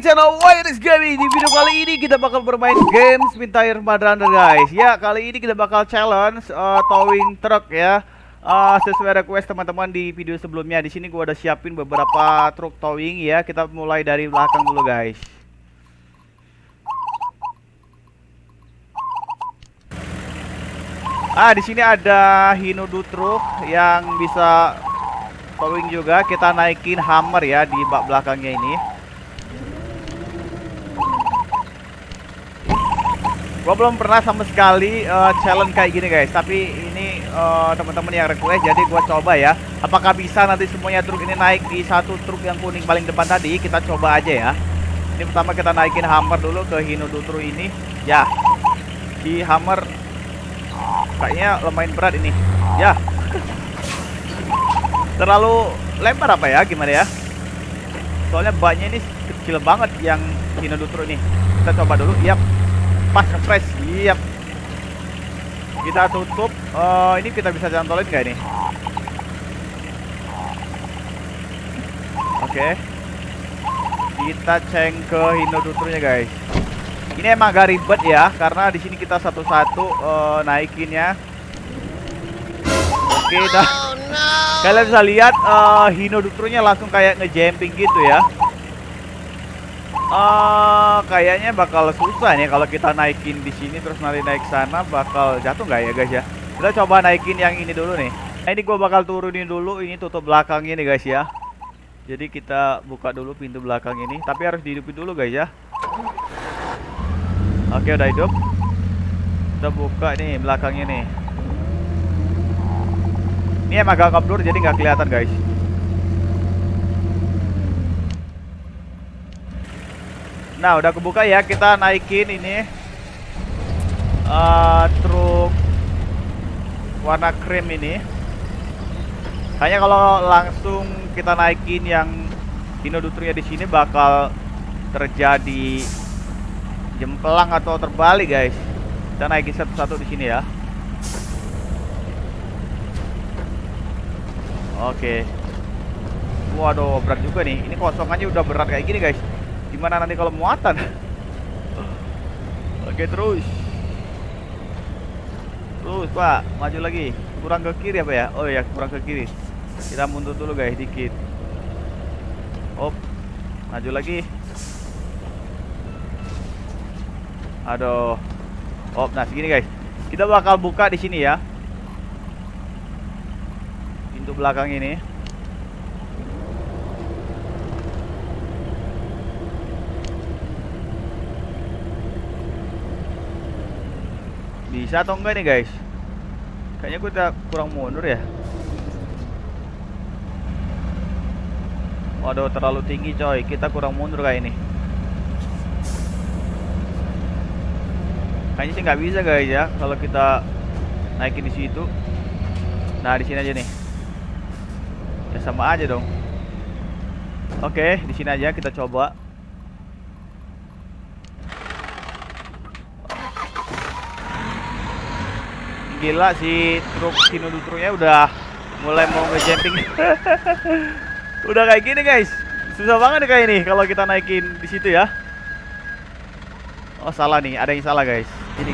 di channel Wireless Gaming. Di video kali ini kita bakal bermain game Spin Tire Mud Runner, guys. Ya, kali ini kita bakal challenge towing truck ya. Sesuai request teman-teman di video sebelumnya. Di sini gua udah siapin beberapa truk towing ya. Kita mulai dari belakang dulu, guys. Di sini ada Hinodu truk yang bisa towing juga. Kita naikin Hammer ya di bak belakangnya ini. Gua belum pernah sama sekali challenge kayak gini, guys. Tapi ini teman-teman yang request, jadi gua coba ya. Apakah bisa nanti semuanya truk ini naik di satu truk yang kuning paling depan tadi? Kita coba aja ya. Ini pertama kita naikin Hammer dulu ke Hinodu truk ini. Ya, di Hammer kayaknya lumayan berat ini. Ya, terlalu lebar apa ya? Gimana ya? Soalnya baknya ini kecil banget yang Hinodu truk ini. Kita coba dulu. Yap, pas ngepres. Yap, kita tutup. Ini kita bisa cantolin nggak ini? Oke, kita ceng ke Hinodu truknya, guys. Ini emang agak ribet ya, karena di sini kita satu-satu naikinnya. Oke, dah. Kalian bisa lihat Hinodu truknya langsung kayak ngejumping gitu ya. Kayaknya bakal susah nih kalau kita naikin di sini terus nanti naik sana, bakal jatuh nggak ya, guys ya? Kita coba naikin yang ini dulu nih. Nah, ini gua bakal turunin dulu, ini tutup belakangnya nih, guys ya. Jadi kita buka dulu pintu belakang ini, tapi harus dihidupin dulu, guys ya. Oke, udah hidup. Kita buka nih belakangnya nih. Ini emang agak ngeblur jadi nggak kelihatan, guys. Nah, udah kebuka ya. Kita naikin ini truk warna krim ini. Kayaknya kalau langsung kita naikin yang Hinodu truknya di sini bakal terjadi jemplang atau terbalik, guys. Kita naikin satu-satu di sini ya. Oke. Waduh, berat juga nih. Ini kosongannya udah berat kayak gini, guys. Gimana nanti kalau muatan? Oke, terus. Terus, Pak, maju lagi. Kurang ke kiri apa ya? Oh ya, kurang ke kiri. Kita mundur dulu, guys, dikit. Op. Maju lagi. Aduh. Oh, nah segini, guys. Kita bakal buka di sini ya. Pintu belakang ini. Bisa atau enggak nih, guys? Kayaknya gue udah kurang mundur ya. Waduh, terlalu tinggi, coy. Kita kurang mundur kayak ini. Kayaknya sih nggak bisa, guys ya, kalau kita naikin di situ. Nah, di sini aja nih. Ya sama aja dong. Oke, di sini aja kita coba. Gila, si truk Hinodu truknya udah mulai mau ngejumping. Udah kayak gini, guys. Susah banget nih kayak ini kalau kita naikin di situ ya. Oh, salah nih, ada yang salah, guys. Gini.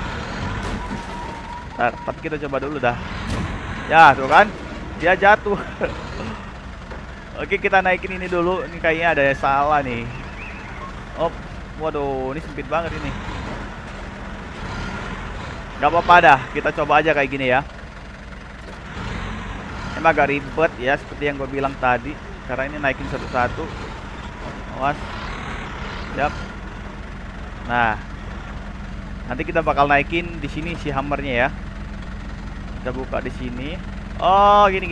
Ntar, tapi kita coba dulu dah. Ya, tuh kan, dia jatuh. Oke, kita naikin ini dulu. Ini kayaknya ada yang salah nih. Oh, waduh, ini sempit banget ini. Gak apa-apa dah, kita coba aja kayak gini ya. Emang agak ribet ya, seperti yang gue bilang tadi. Karena ini naikin satu-satu. Awas. Siap. Nah, nanti kita bakal naikin di sini si hammernya ya. Kita buka di sini. Oh, gini.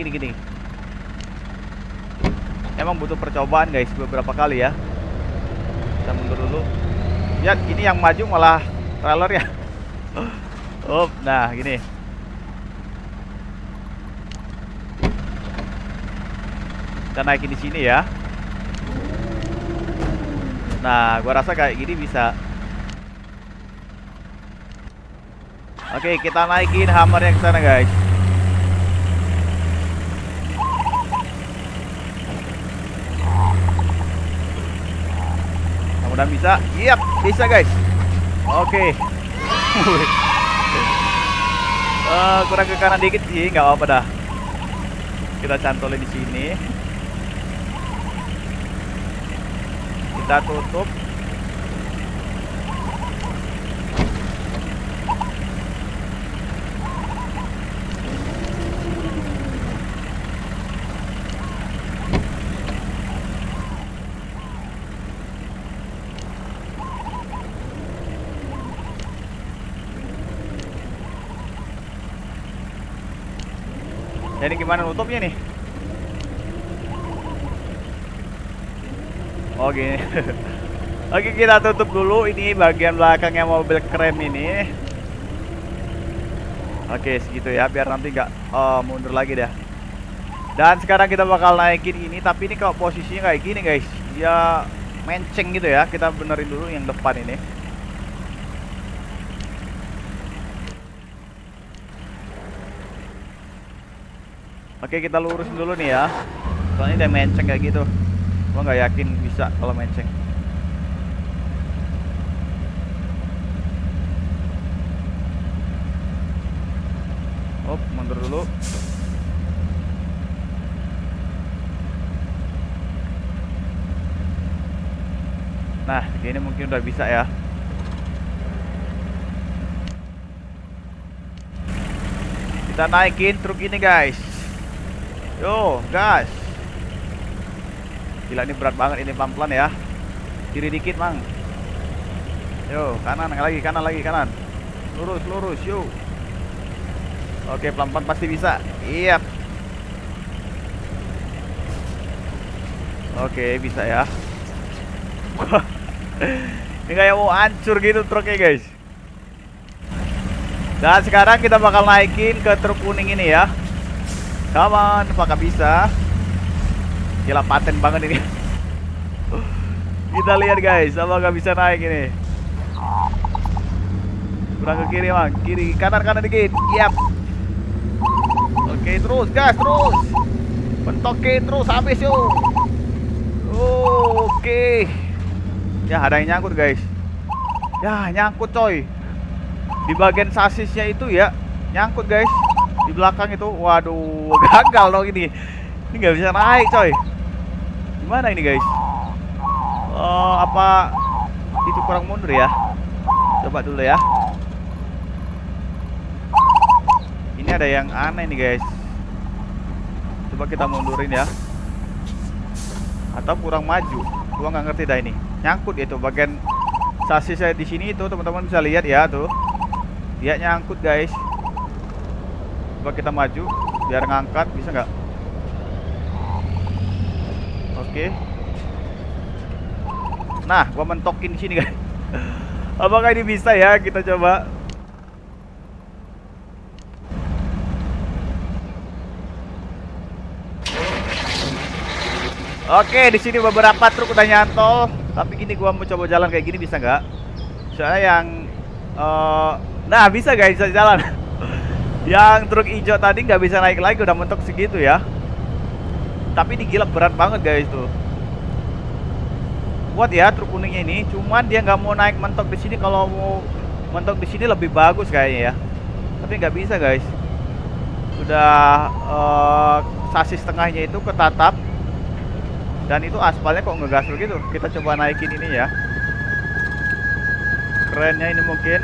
Emang butuh percobaan, guys, beberapa kali ya. Kita mundur dulu. Lihat, ini yang maju malah trailer ya. Oh, nah gini. Kita naikin di sini ya. Nah, gua rasa kayak gini bisa. Oke, kita naikin hammer yang ke sana, guys. Mudah bisa. Yap, bisa guys. Oke. Kurang ke kanan dikit sih, nggak apa-apa dah. Kita cantolin di sini. Kita tutup. Jadi gimana nutupnya nih? Oh gini. Oke, kita tutup dulu ini bagian belakangnya mobil keren ini. Oke, segitu ya, biar nanti nggak mundur lagi dah. Dan sekarang kita bakal naikin ini, tapi ini kalau posisinya kayak gini guys, dia menceng gitu ya. Kita benerin dulu yang depan ini. Oke, kita lurusin dulu nih ya. Soalnya dia menceng kayak gitu. Gua nggak yakin bisa kalau menceng. Oh, mundur dulu. Nah, gini mungkin udah bisa ya. Kita naikin truk ini guys. Yo, gas. Gila, ini berat banget, ini pelan-pelan ya. Kiri dikit, Mang. Yo, kanan lagi, kanan lagi, kanan. Lurus, lurus, yo. Oke, pelan-pelan pasti bisa. Iya. Oke, bisa ya. Ini kayak mau hancur gitu truknya, guys. Dan sekarang kita bakal naikin ke truk kuning ini ya. Come on, apakah bisa? Gila, paten banget ini. Kita lihat guys, apakah bisa naik ini. Kurang ke kiri, Mang. Kiri, kanan, kanan dikit. Yap. Oke, terus gas, terus. Bentokin terus habis yuk. Oke. Ya, ada yang nyangkut guys. Ya, nyangkut coy. Di bagian sasisnya itu ya, nyangkut guys. Di belakang itu, waduh, gagal dong ini. Ini nggak bisa naik coy. Gimana ini guys? Apa itu kurang mundur ya? Coba dulu ya. Ini ada yang aneh nih guys. Coba kita mundurin ya. Atau kurang maju. Gua nggak ngerti dah ini. Nyangkut itu bagian sasisnya di sini itu, teman-teman bisa lihat ya tuh. Dia nyangkut guys. Coba kita maju biar ngangkat, bisa nggak? Oke. Nah, gua mentokin di sini guys. Apakah ini bisa ya? Kita coba. Oke, di sini beberapa truk udah nyantol, tapi gini gua mau coba jalan kayak gini, bisa nggak? Soalnya yang nah bisa guys, bisa jalan. Yang truk hijau tadi nggak bisa naik lagi, udah mentok segitu ya. Tapi digilap berat banget guys tuh. Kuat ya truk kuningnya ini, cuman dia nggak mau naik mentok di sini. Kalau mau mentok di sini lebih bagus kayaknya ya. Tapi nggak bisa guys. Udah sasis tengahnya itu ketatap. Dan itu aspalnya kok ngegas begitu. Kita coba naikin ini ya. Kerennya ini mungkin.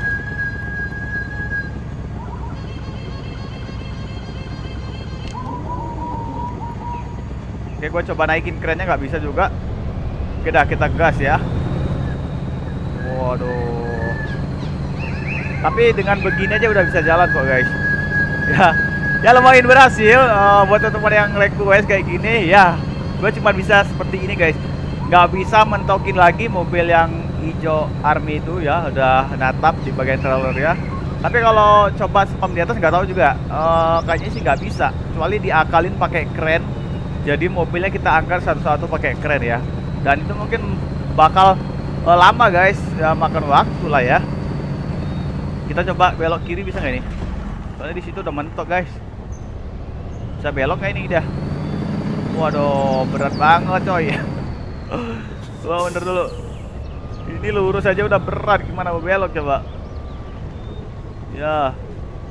Oke, gue coba naikin kerennya, nggak bisa juga. Oke dah, kita gas ya. Waduh. Tapi dengan begini aja udah bisa jalan kok guys. Ya lumayan berhasil. Buat teman-teman yang request kayak gini ya, gue cuma bisa seperti ini guys. Nggak bisa mentokin lagi mobil yang hijau army itu ya, udah natap di bagian trailer ya. Tapi kalau coba spam di atas nggak tahu juga. Kayaknya sih nggak bisa, kecuali diakalin pakai kren. Jadi mobilnya kita angkat satu-satu pakai kren ya. Dan itu mungkin bakal lama guys, ya, makan waktu lah ya. Kita coba belok kiri, bisa nggak ini? Soalnya di situ udah mentok guys. Bisa belok nggak ini dia? Waduh, berat banget coy. Gua mundur dulu. Ini lurus aja udah berat, gimana mau belok coba? Ya.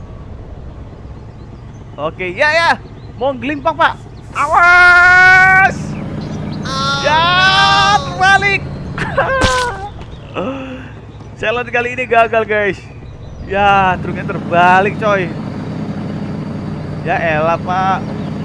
Oke, ya. Mau gelimpang, Pak. Awas! Ya, terbalik. Challenge kali ini gagal, guys. Ya, truknya terbalik, coy. Ya elah, Pak.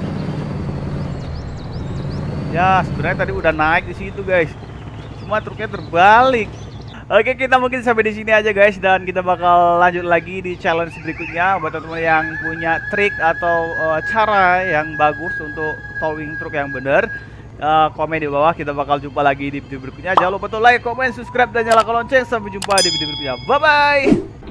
Ya, sebenarnya tadi udah naik di situ, guys. Cuma truknya terbalik. Oke, kita mungkin sampai di sini aja, guys, dan kita bakal lanjut lagi di challenge berikutnya buat teman-teman yang punya trik atau cara yang bagus untuk towing truk yang benar. Komen di bawah, kita bakal jumpa lagi di video berikutnya. Jangan lupa untuk like, komen, subscribe, dan nyalakan lonceng. Sampai jumpa di video berikutnya. Bye bye.